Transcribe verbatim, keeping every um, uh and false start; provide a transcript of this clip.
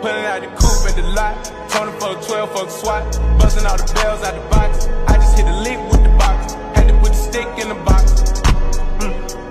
Pulling out the coupe at the lot. Tony for twelve, fuck SWAT. Busting all the bells out the box. I just hit the lick with the